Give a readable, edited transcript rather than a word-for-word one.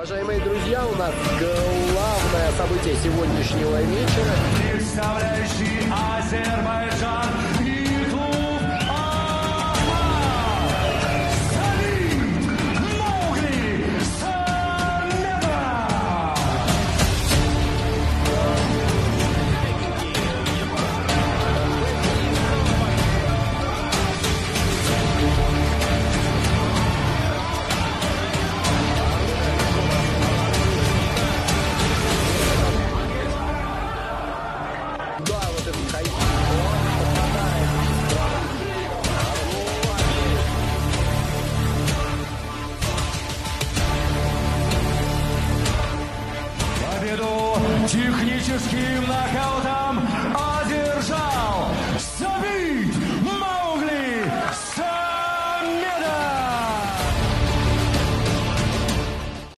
Уважаемые друзья, у нас главное событие сегодняшнего вечера. Представляющий Азербайджан YouTube Ахмад Саид Маугли Самедов. Да, вот этот хайп. Победу техническим нокаутом